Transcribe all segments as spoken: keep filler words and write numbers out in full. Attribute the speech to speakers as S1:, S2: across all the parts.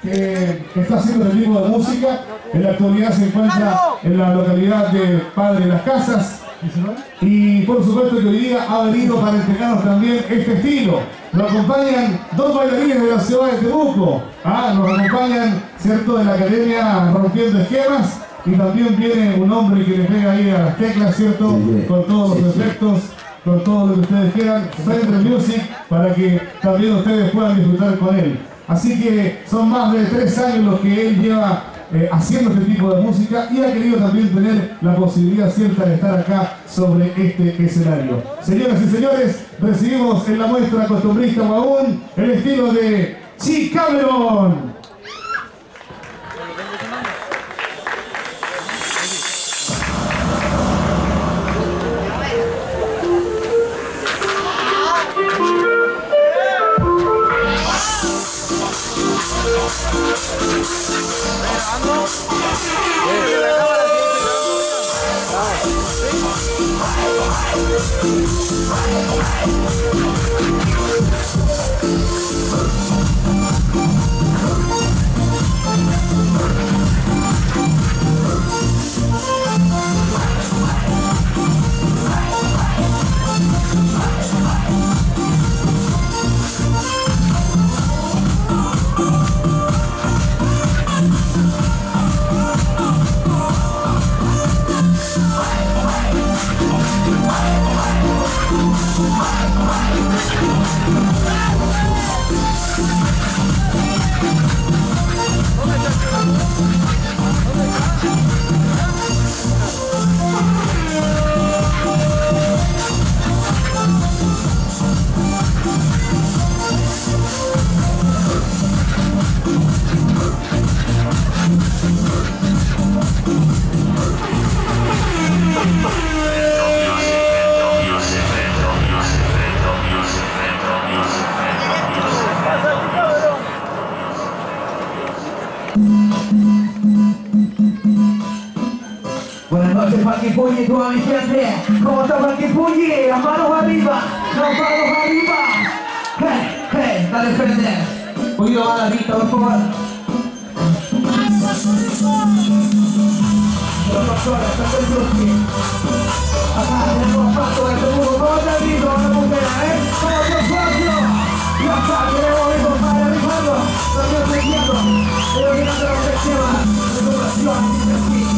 S1: que está haciendo este tipo de música. En la actualidad se encuentra en la localidad de Padre Las Casas. Y por supuesto que hoy día ha venido para entregarnos también este estilo. Nos acompañan dos bailarines de la ciudad de Temuco. Ah, nos acompañan, ¿cierto?, de la Academia Rompiendo Esquemas. Y también viene un hombre que le pega ahí a las teclas, ¿cierto?, con todos los efectos, con todo lo que ustedes quieran. Fender Music, para que también ustedes puedan disfrutar con él. Así que son más de tres años los que él lleva eh, haciendo este tipo de música y ha querido también tener la posibilidad cierta de estar acá sobre este escenario. Señoras y señores, recibimos en la muestra costumbrista Guabún el estilo de Chi Cameron.
S2: Buenas noches, Funky Punky, toda mi gente. ¿Cómo está Funky Punky? Las manos arriba, las manos arriba. Hey, hey, dale Fender. Oído a la vista, por favor. Los pastores, Fender Music. Acá tenemos paso de seguro. ¿Cómo está el grito? ¿Cómo está eh? ¿Cómo está el espacio? Ya está, queremos ir con padre rifando. Lo estoy ofreciendo. Estoy olvidando los temas. Recuperación, así.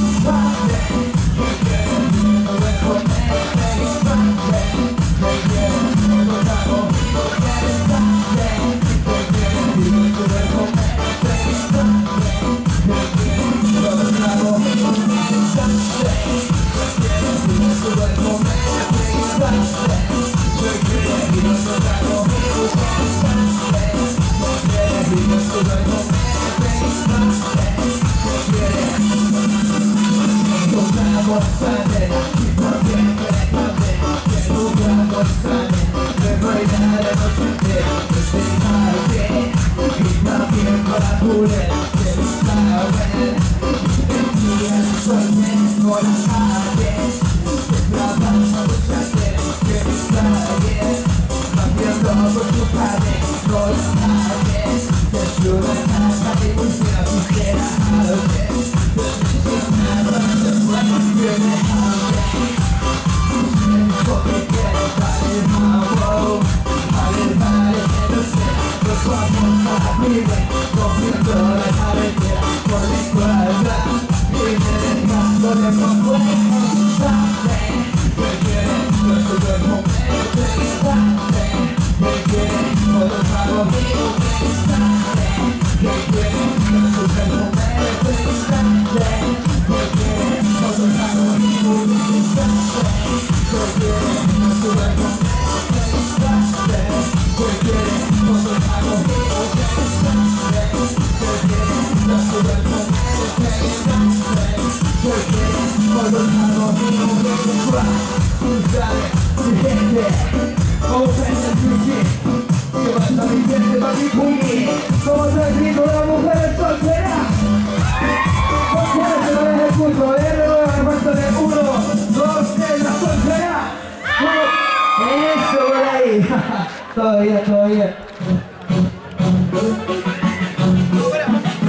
S3: Todo bien, todo bien.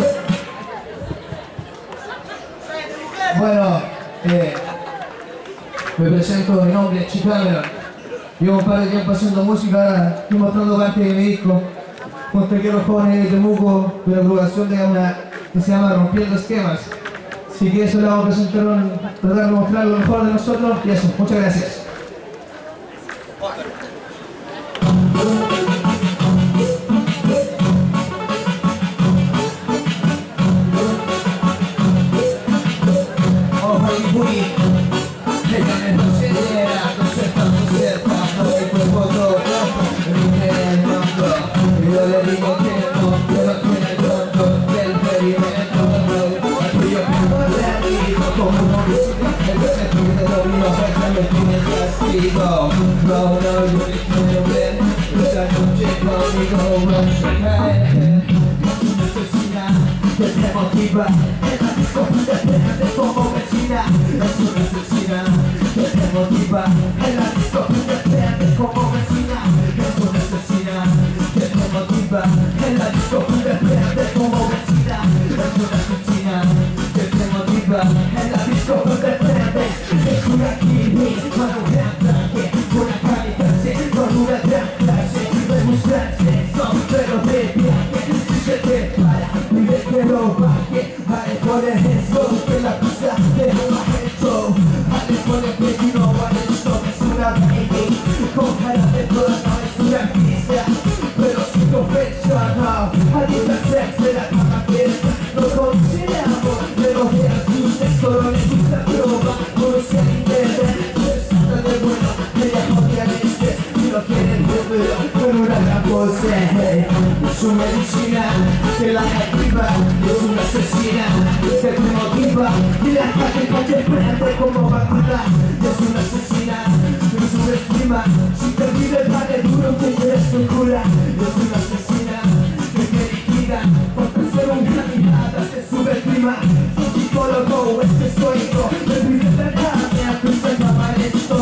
S2: Me presento, mi nombre es Chicamera. Llevo un par de tiempo haciendo música, estoy mostrando parte de mi disco junto a los jóvenes de Temuco de una agrupación de una que se llama Rompiendo Esquemas. Así que eso le vamos a presentar, un, tratar de mostrar lo mejor de nosotros y eso, muchas gracias.
S3: Su medicina que la activa, es una asesina que te motiva y la ataque que te prende como vacuna. Es una asesina que subestima, si te pide el vale duro te quieres tu cura. Es una asesina que te liquida, porque ser un candidato te subestima. Un psicólogo es estoico, me pide verdad, a tu se llama esto.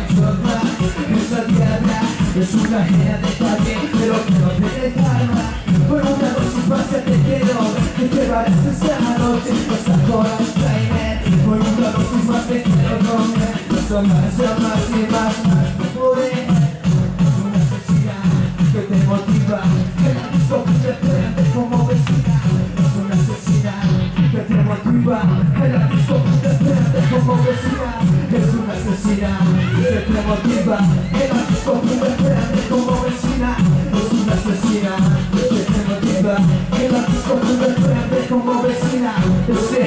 S3: Esa diabla es una genia de calle, pero que no te descarga. Por una dosis base te quiero, que te llevarás esta noche, esta hora extraer. Por una dosis más te quiero comer, eso más, más y más, más no poder. Es una asesina que te motiva, que la disco que te prende como vecina. Es una asesina que te motiva, que la disco que te prende como vecina. Es una asesina que te motiva, que la disco que te prende como vecina. Es una asesina que te motiva, que la disco que te prende como vecina. Ese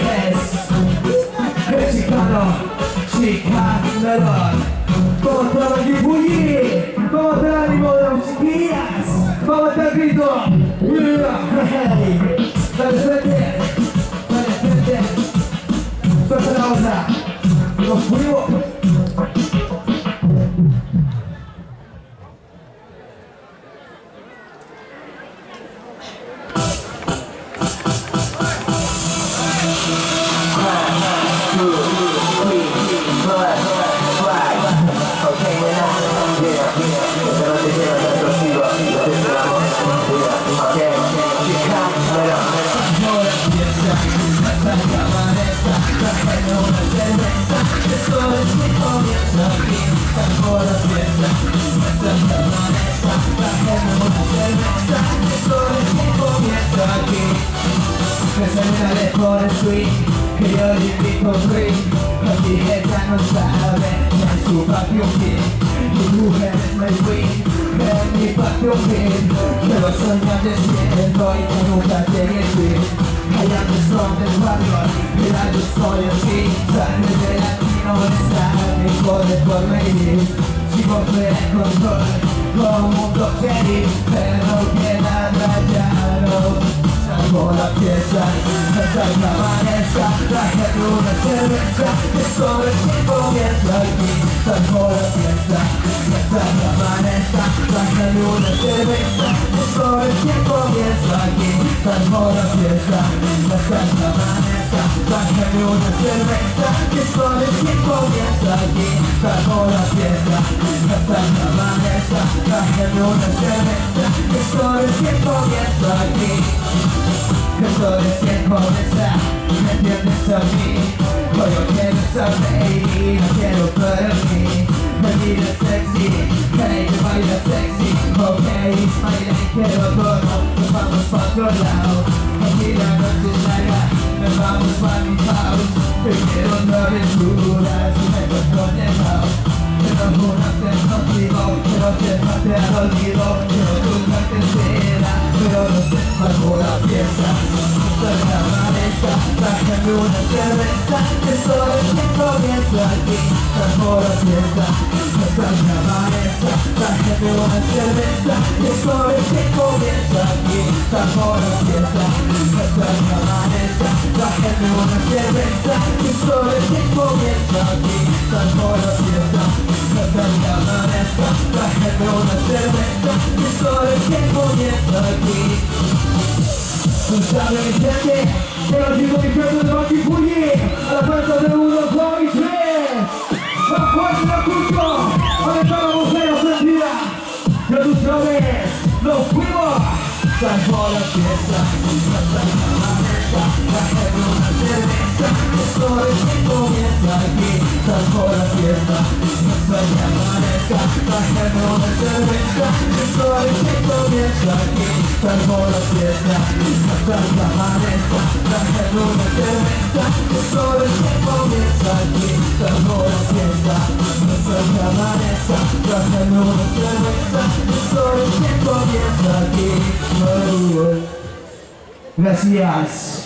S3: es el chicano, Chicamera. ¿Cómo está el equipo? ¿Cómo está el ánimo de las chiquillas? ¿Cómo está el grito? Dale frente, dale frente. Suelta la otra. Los fuimos. Que yo le invito free, la dieta no sabe en su patio fin. Mi mujer es my queen, en mi patio fin. Que lo soñan despierto y que nunca llegue fin. Allá me son del barrio, mira yo soy así. Sangre de latino está, mi joder por venir. Sigo en control, como un doctor, pero queda rayado. Salgo la pieza, hasta que amanezca, traje una cerveza, que sobre el tiempo comienza aquí. Salgo la fiesta, hasta que amanezca, traje una cerveza, que sobre el tiempo comienza aquí. Salgo la fiesta, hasta que amanezca, traje una cerveza, que sobre el tiempo comienza aquí. Salgo la fiesta, hasta que amanezca, traje una cerveza, que sobre el tiempo comienza aquí. Que todo es tiempo de estar, me entiendes a mí. Hoy yo quiero saber y no quiero perder. sexy. Ok, Ismael, quiero todo, nos vamos pa' otro lado. Aquí la noche es larga, nos vamos pa' mi house. Yo quiero una aventura, si me encuentro nevado. Quiero jurarte contigo, quiero llevarte al olvido. Quiero cruzarte entera, pero no sé bajo la fiesta. Esta es la maleta, trájame una cerveza, que solo es que comienza aquí, bajo la fiesta. Esta es la maleta, trájame una cerveza, que solo es que comienza aquí, bajo la fiesta. Esta es la maleta, trájame una cerveza, que solo es que comienza aquí, bajo la fiesta. Esta es la maleta, trájame una cerveza, que solo es que comienza aquí. Tú sabes de qué, pero digo mi cuerpo de Banqui Pugli, a la fuerza de uno, dos y tres. ¡A fuerza la culto! ¡Ahora la botella prendida! Ya tú sabes, nos fuimos. Salvo la fiesta, hasta la maleta, trájame una cerveza, que solo es que comienza aquí. Salvo la fiesta, hasta la maleta, trájame una cerveza, que solo es que comienza aquí. Salvo la fiesta, hasta la maleta, trájame una cerveza, que solo es que comienza aquí. Salvo la fiesta, hasta la maleta, trájame una cerveza, que solo es que comienza aquí. Gracias.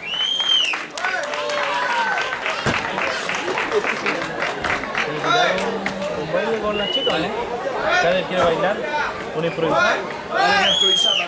S4: Un baile con las chicas, ¿vale? ¿Cada quiere bailar? ¿Una improvisada? Una improvisada.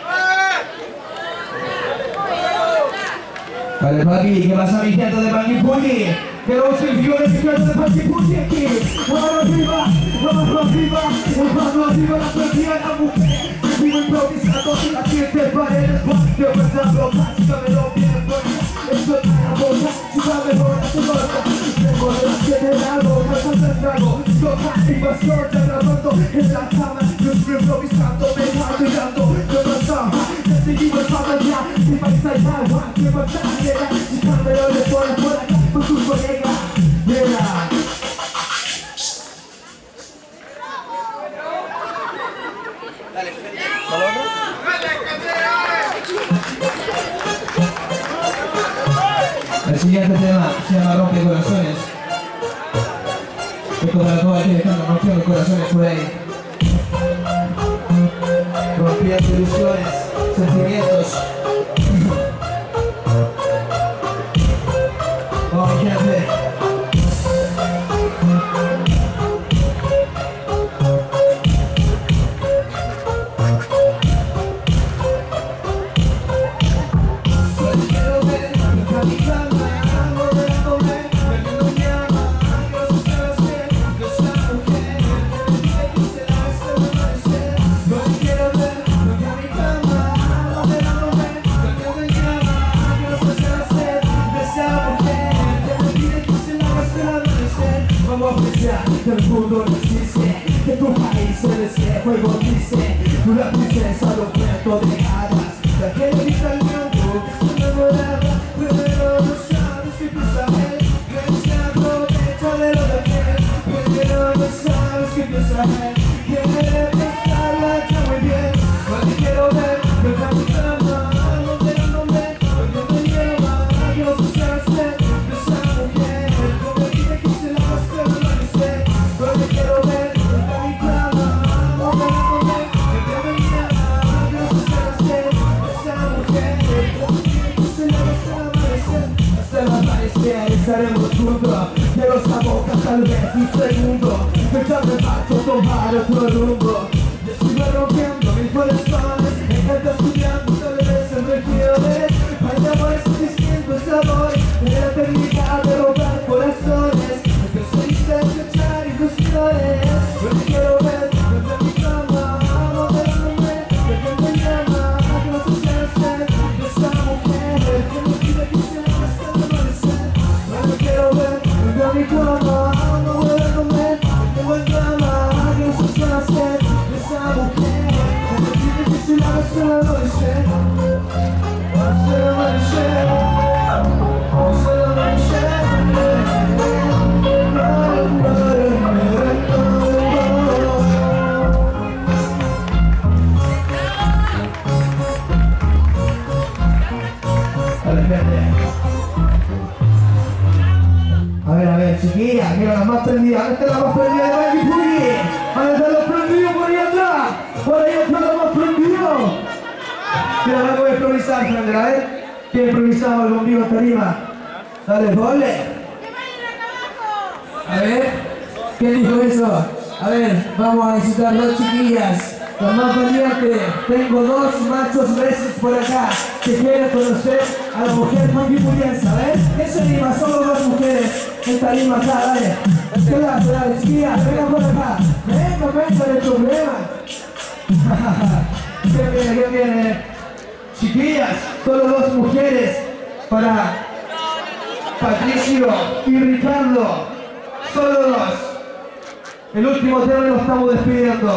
S3: Vale, Paqui, ¿qué pasa mi gente de Banqui Pugli? Queremos el vivo de gente de Banqui Pugli aquí. Mano arriba, mano arriba, mano arriba, la perdida la mujer. Vivo improvisando, aquí entre paredes, yo pensando, básicamelo bien, bueno. Esto es la boca, si sabes ahora se corta. Tengo de las siete de la boca, se hace el trago. Toca invasión, ya grabando en la cama. Yo estoy improvisando, me va mirando. Yo no estaba, ya seguimos para allá. Si vais allá, guau, ¿qué pasa? Llega, si cámelo de por por acá, con tus colegas. Llega. El siguiente tema se llama Rompe Corazones. Esto para todos aquellos que andan rompiendo corazones por ahí. Rompiendo ilusiones, sentimientos. Oh, gente. Que el mundo no existe, que tu país se desee, juego dice, tú la princesa, los cuentos de hadas, la que le dice al mundo que se enamoraba, pero no sabes si piensa él, que se aprovecha de lo de aquel, pero no sabes si piensa él, quiere pensarla ya muy bien, porque quiero ver, que está mi cama, no te lo nombre, porque me lleva, que no se hace, que esa mujer, como dice que se la va a hacer. Porque quiero ver, que está mi cama, no te la comer, que te venía, que no se hace, esa mujer, como dice que se la va a hacer amanecer. Hasta el amanecer estaremos juntos, pero esa boca tal vez un segundo, que ya me parto tomar otro rumbo. Yo sigo rompiendo mis corazones, me encanta estudiando, tal vez en regiones, hay amores distintos sabores, de la eternidad de robar corazones, que se dice escuchar ilusiones. Yo te quiero ver, desde mi cama, no te lo nombré, de que me llama, que no se hace, de esa mujer, que me pide que se la hasta el amanecer. Yo te quiero ver, desde mi cama, no te lo nombré, de que me llama, que no se hace, de esa mujer, que me pide que se la hasta el amanecer. Vale, gente. A ver, a ver, chiquilla, mira la más prendida. ¿Dónde está la más prendida de Mikey Puri? ¿Dónde está los prendidos por ahí atrás? Por ahí está la más prendido. Mira, ahora voy a improvisar, gente, a ver. ¿Quién improvisamos el conmigo hasta arriba? Dale, doble. A ver, ¿quién dijo eso? A ver, vamos a necesitar dos chiquillas. Las más valientes. Tengo dos machos veces por acá que quieren conocer a la mujer manguipuriense, ¿ves? ¿Quién se anima? Solo dos mujeres en tarima acá, dale. Quédate, dale, chiquillas, vengan por acá. Venga, venga, el problema. ¿Quién viene? ¿Quién viene? Chiquillas, solo dos mujeres para Patricio y Ricardo. Solo dos. El último tema lo estamos despidiendo.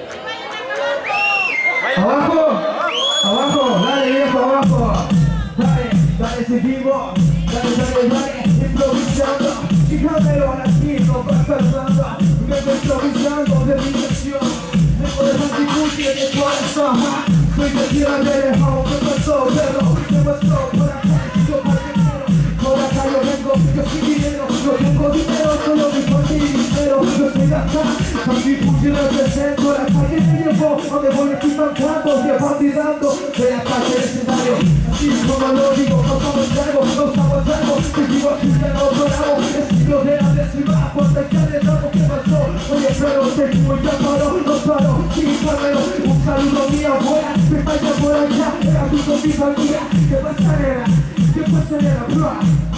S3: Abajo, abajo, dale viejo, abajo. Dale, dale seguimos. Dale, dale, dale, improvisando. Y cámelo aquí, no vas pensando. Vengo improvisando de mi intención. Vengo de Mantiputi en el corazón. Soy de tierra de lejos, ¿qué pasó, perro? ¿Qué pasó? Por acá, yo para que quiero. Por acá yo vengo, yo soy dinero. Yo tengo dinero, solo mi familia dinero. Yo soy de acá, Mantiputi represento. La calle me llevó, donde voy estoy cantando. Y partidando de la calle del escenario. Así como lo digo, no somos largos, no somos largos. Te digo aquí ya no paramos. Estilo de la décima, cuando ya le damos, ¿qué pasó? Oye, pero seguimos ya paró, no paró. Sí, Carmelo, un saludo mío afuera. Me vaya por allá, era tu compañía. ¿Qué pasa, nena? ¿Qué pasa, nena, bro?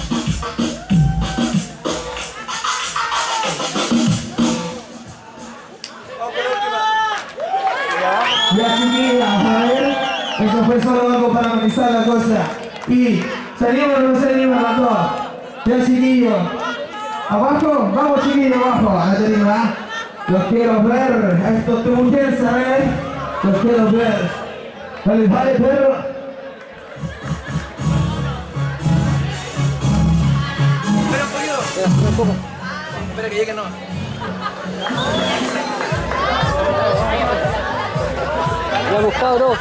S3: Ya, chiquillas, a ver. Eso fue solo algo para amenizar la cosa. Y salimos o no salimos las dos. Ya, chiquillos. Abajo, vamos, chiquillos, abajo. A la tarima. Los quiero ver. A estos temuquenses, a ver. Los quiero ver. Dale, dale, perro.
S5: Espera un poquito. Espera, un poco. Espera que llegue, no.
S4: Ya buscado, bro.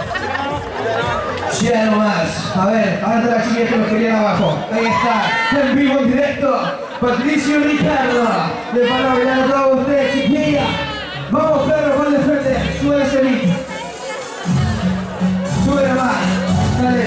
S3: Ya nomás. A ver, ahora está la chiquilla que nos querían abajo. Ahí está, en vivo, en directo. Patricio y Ricardo. Les van a bailar a todos ustedes, chiquilla. Vamos, perro, con el frente. Sube ese beat. Sube nomás. Dale.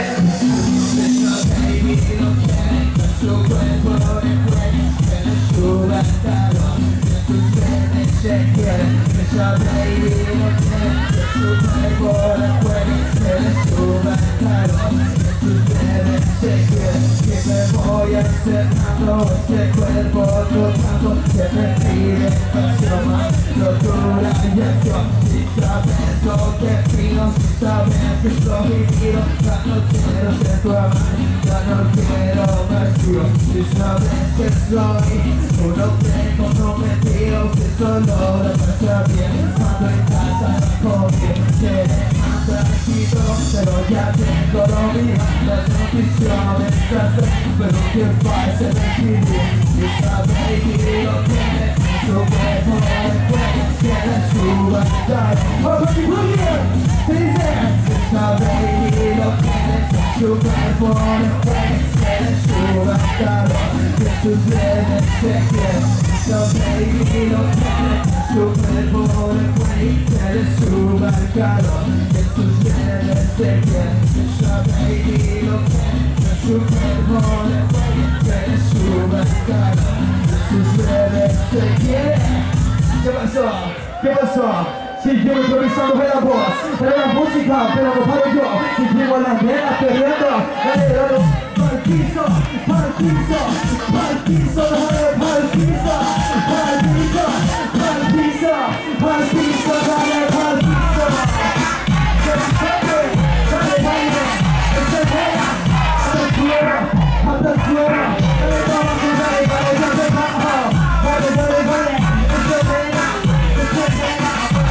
S3: Que me voy acercando este cuerpo tocando que me pide pasión más locura y acción. Si sabes lo que pido, si sabes que estoy vivido, ya no quiero ser tu amante, ya no quiero más tío. Si sabes que soy un hombre comprometido, que solo la pasa bien cuando en casa conmigo. Quieres más tranquilo, pero ya tengo lo mío. Las condiciones estás, pero que pasa en el cine. Y sabes que lo tienes, su cuerpo después quieres su batalla. ¡Oh, baby, William! Dice, sabes que lo tienes, su cuerpo después quieres su batalla. Que sus redes se quieren. Sabes que lo tienes, su cuerpo después quieres su batalla. Que sus redes se quieren. Sabes que lo tienes, su cuerpo después quieres su batalla. Sus redes se quieren. ¿Qué pasó? ¿Qué pasó? Seguimos improvisando en la voz, en la música, pero no paro yo. Seguimos las nenas perdiendo. Dale, dale, pa'l piso, pa'l piso, pa'l piso, dale, pa'l piso, pa'l piso, pa'l piso, pa'l piso, dale, pa'l piso. Dale, dale, dale, ese nena, hasta el suelo, hasta el suelo. Dale, vamos, dale, dale, dale, bajo. Dale, dale, dale, ese nena, ese nena.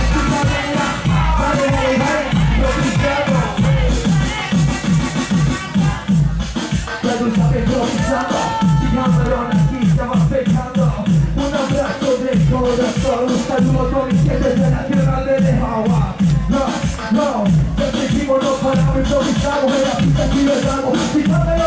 S3: Dale, dale, dale, lo pisamos. Ya tú sabes lo pisamos. Sigámoslo aquí, estamos pegando. Un abrazo de corazón. Un saludo con mis siete de la tierra de Agua. No, no, ya seguimos, no paramos, improvisamos. En la pista aquí le damos. Sigámoslo.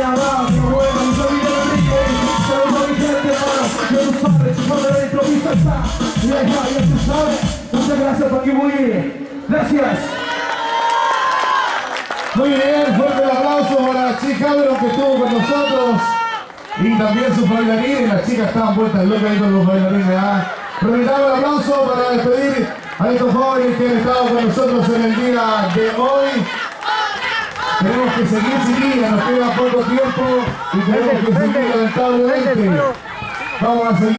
S2: abajo, mi abuela, mi familia de Enrique. Saludos a mi gente, hermano. Yo tú sabes, chupando la improvisa está. Y ahí va, ya tú sabes. Muchas gracias, Paquimui. Gracias.
S1: Muy bien, fuerte el aplauso para la chica Cameron que estuvo con nosotros y también sus bailarines. Las chicas estaban puestas locas ahí con los bailarines. ¿Ah? Repitamos el aplauso para despedir a estos jóvenes que han estado con nosotros en el día de hoy. Tenemos que seguir, chiquillas, nos queda poco tiempo y tenemos que seguir lamentablemente. Vamos a seguir.